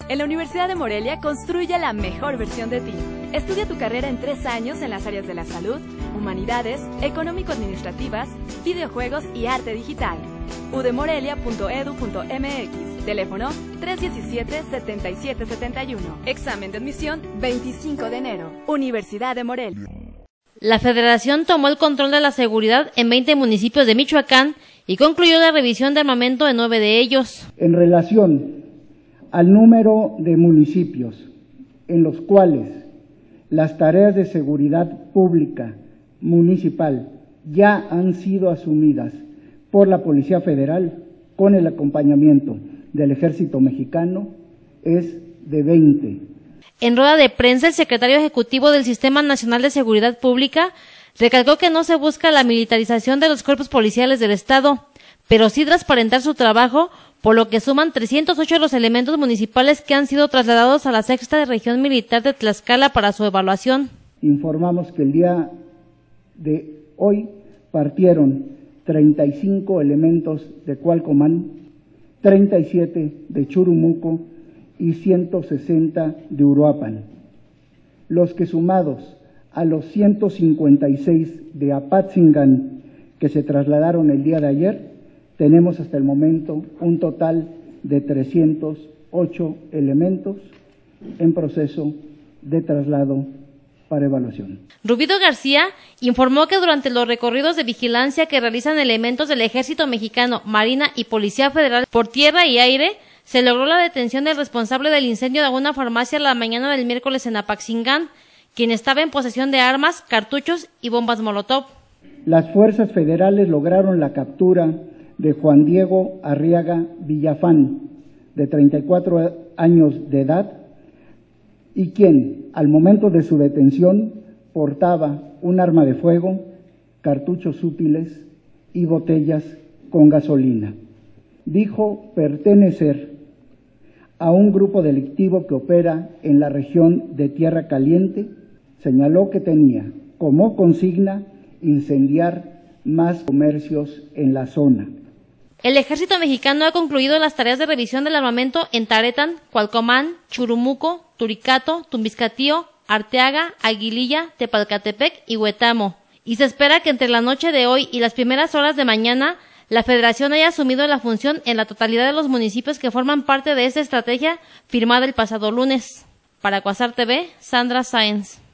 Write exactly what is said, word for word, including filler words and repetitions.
En la Universidad de Morelia construye la mejor versión de ti. Estudia tu carrera en tres años en las áreas de la salud, humanidades, económico-administrativas, videojuegos y arte digital. u d morelia punto e d u punto m x. Teléfono tres uno siete, siete siete siete uno. Examen de admisión veinticinco de enero. Universidad de Morelia. La Federación tomó el control de la seguridad en veinte municipios de Michoacán y concluyó la revisión de armamento en nueve de ellos. En relación al número de municipios en los cuales las tareas de seguridad pública municipal ya han sido asumidas por la Policía Federal con el acompañamiento del Ejército Mexicano, es de veinte. En rueda de prensa, el secretario ejecutivo del Sistema Nacional de Seguridad Pública recalcó que no se busca la militarización de los cuerpos policiales del Estado, pero sí transparentar su trabajo, por lo que suman trescientos ocho los elementos municipales que han sido trasladados a la sexta región militar de Tlaxcala para su evaluación. Informamos que el día de hoy partieron treinta y cinco elementos de Cualcomán, treinta y siete de Churumuco y ciento sesenta de Uruapan, los que sumados a los ciento cincuenta y seis de Apatzingán que se trasladaron el día de ayer, tenemos hasta el momento un total de trescientos ocho elementos en proceso de traslado para evaluación. Rubido García informó que durante los recorridos de vigilancia que realizan elementos del Ejército Mexicano, Marina y Policía Federal por tierra y aire, se logró la detención del responsable del incendio de una farmacia la mañana del miércoles en Apatzingán, quien estaba en posesión de armas, cartuchos y bombas molotov. Las fuerzas federales lograron la captura de Juan Diego Arriaga Villafán, de treinta y cuatro años de edad, y quien, al momento de su detención, portaba un arma de fuego, cartuchos útiles y botellas con gasolina. Dijo pertenecer a un grupo delictivo que opera en la región de Tierra Caliente. Señaló que tenía como consigna incendiar más comercios en la zona. El Ejército Mexicano ha concluido las tareas de revisión del armamento en Taretán, Cualcomán, Churumuco, Turicato, Tumbiscatío, Arteaga, Aguililla, Tepalcatepec y Huetamo. Y se espera que entre la noche de hoy y las primeras horas de mañana, la Federación haya asumido la función en la totalidad de los municipios que forman parte de esta estrategia firmada el pasado lunes. Para Cuasar T V, Sandra Sáenz.